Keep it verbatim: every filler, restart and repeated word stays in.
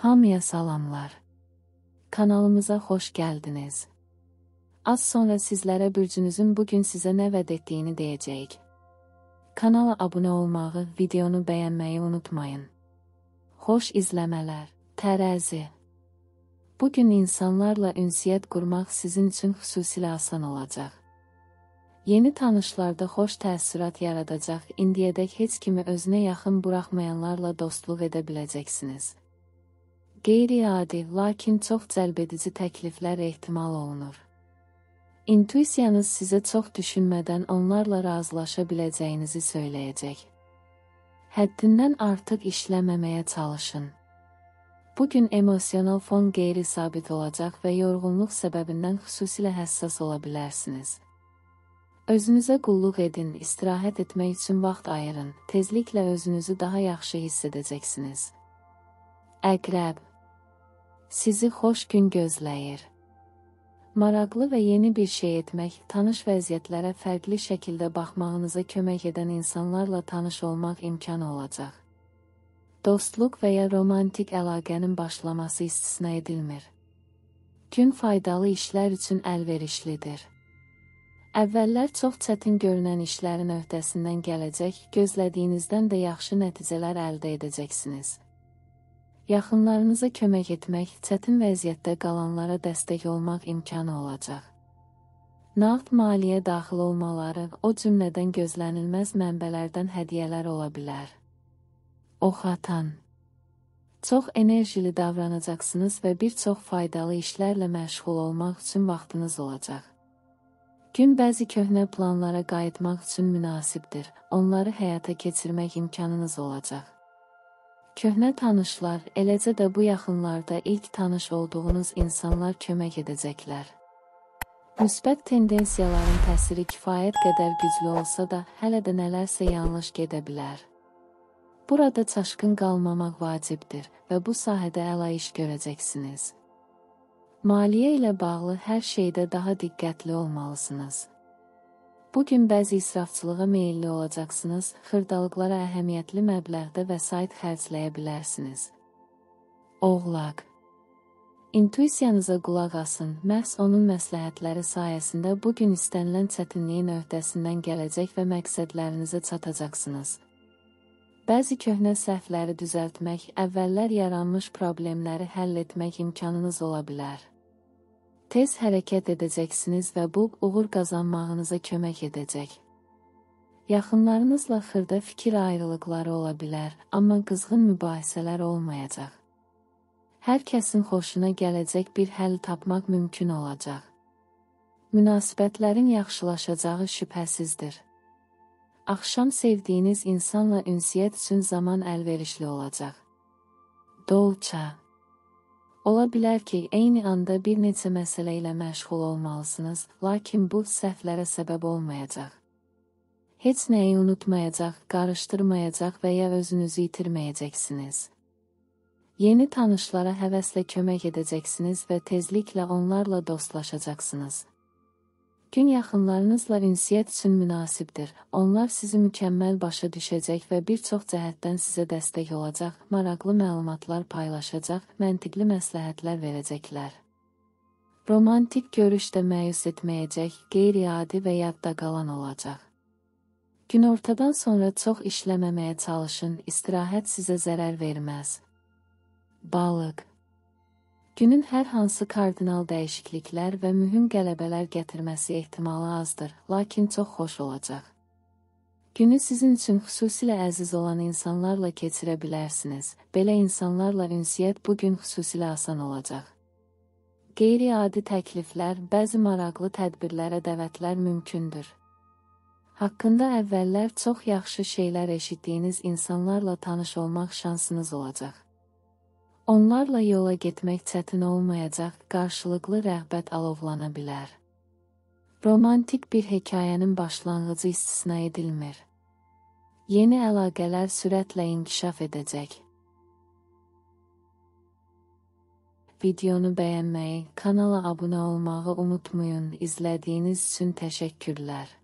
Hamıya salamlar. Kanalımıza xoş gəldiniz. Az sonra sizlərə bürcünüzün bugün sizə nə vəd etdiyini deyəcəyik. Kanala abunə olmağı, videonu bəyənməyi unutmayın. Xoş izləmələr. Tərəzi. Bugün insanlarla ünsiyyət qurmaq sizin üçün xüsusilə asan olacaq. Yeni tanışlarda xoş təəssürat yaradacaq, indiyədək heç kimi özünə yaxın buraxmayanlarla dostluq edə biləcəksiniz. Qeyri-adi, lakin çox cəlbedici təkliflər ehtimal olunur. İntuisiyanız sizə çox düşünmədən onlarla razılaşa biləcəyinizi söyləyəcək. Həddindən artıq işləməməyə çalışın. Bugün emosional fon qeyri-sabit olacaq və yorğunluq səbəbindən xüsusilə həssas ola bilərsiniz. Özünüzə qulluq edin, istirahət etmək üçün vaxt ayırın, tezliklə özünüzü daha yaxşı hiss edəcəksiniz. Əqrəb. Sizi xoş gün gözləyir. Maraqlı və yeni bir şey etmək, tanış vəziyyətlərə fərqli şəkildə baxmağınıza kömək edən insanlarla tanış olmaq imkanı olacaq. Dostluq və ya romantik əlaqənin başlaması istisna edilmir. Gün faydalı işlər üçün əlverişlidir. Əvvəllər çox çətin görünən işlərin öhdəsindən gələcək, gözlədiyinizdən də yaxşı nəticələr əldə edəcəksiniz. Yaxınlarınıza kömək etmək, çətin vəziyyətdə qalanlara dəstək olmaq imkanı olacaq. Nağd maliyyə daxil olmaları, o cümlədən gözlənilməz mənbələrdən hədiyyələr ola bilər. Ox atan. Çox enerjili davranacaqsınız və bir çox faydalı işlərlə məşğul olmaq üçün vaxtınız olacaq. Gün bəzi köhnə planlara qayıtmaq üçün münasibdir, onları həyata keçirmək imkanınız olacaq. Köhnə tanışlar, eləcə də bu yaxınlarda ilk tanış olduğunuz insanlar kömək edəcəklər. Müsbət tendensiyaların təsiri kifayət qədər güclü olsa da, hələ də nələrsə yanlış gedə bilər. Burada çaşqın qalmamaq vacibdir və bu sahədə əla iş görəcəksiniz. Maliyyə ilə bağlı hər şeydə daha diqqətli olmalısınız. Bugün bəzi israfçılığa meyilli olacaqsınız, xırdalıqlara əhəmiyyətli məbləğdə vəsait xərcləyə bilərsiniz. Oğlaq. İntuisiyanıza qulaq asın, məhz onun məsləhətləri sayəsində bugün istənilən çətinliyin öhdəsindən gələcək və məqsədlərinizə çatacaqsınız. Bəzi köhnə səhvləri düzəltmək, əvvəllər yaranmış problemləri həll etmək imkanınız ola bilər. Tez hərəkət edəcəksiniz və bu, uğur qazanmağınıza kömək edəcək. Yaxınlarınızla xırda fikir ayrılıqları ola bilər, amma qızğın mübahisələr olmayacaq. Hər kəsin xoşuna gələcək bir həll tapmaq mümkün olacaq. Münasibətlərin yaxşılaşacağı şübhəsizdir. Axşam sevdiyiniz insanla ünsiyyət üçün zaman əlverişli olacaq. Dolça. Ola bilər ki, eyni anda bir neçə məsələ ilə məşğul olmalısınız, lakin bu səhvlərə səbəb olmayacaq. Heç nəyi unutmayacaq, qarışdırmayacaq və ya özünüzü itirməyəcəksiniz. Yeni tanışlara həvəslə kömək edəcəksiniz və tezliklə onlarla dostlaşacaqsınız. Gün yaxınlarınızla ünsiyyət üçün münasibdir, onlar sizi mükəmməl başa düşəcək və bir çox cəhətdən sizə dəstək olacaq, maraqlı məlumatlar paylaşacaq, məntiqli məsləhətlər verəcəklər. Romantik görüş də məyus etməyəcək, qeyri-adi və yadda qalan olacaq. Günortadan sonra çox işləməməyə çalışın, istirahət sizə zərər verməz. Balıq. Günün hər hansı kardinal dəyişikliklər və mühüm qələbələr gətirməsi ehtimalı azdır, lakin çox xoş olacaq. Günü sizin üçün xüsusilə əziz olan insanlarla keçirə bilərsiniz. Belə insanlarla ünsiyyət bugün xüsusilə asan olacaq. Qeyri-adi təkliflər, bəzi maraqlı tədbirlərə dəvətlər mümkündür. Haqqında əvvəllər çox yaxşı şeylər eşitdiyiniz insanlarla tanış olmaq şansınız olacaq. Onlarla yola getmək çətin olmayacaq, qarşılıqlı rəğbət alovlana bilər. Romantik bir hekayənin başlanğıcı istisna edilmir. Yeni əlaqələr sürətlə inkişaf edəcək. Videonu bəyənməyi, kanala abunə olmağı unutmayın. İzlədiyiniz üçün təşəkkürlər.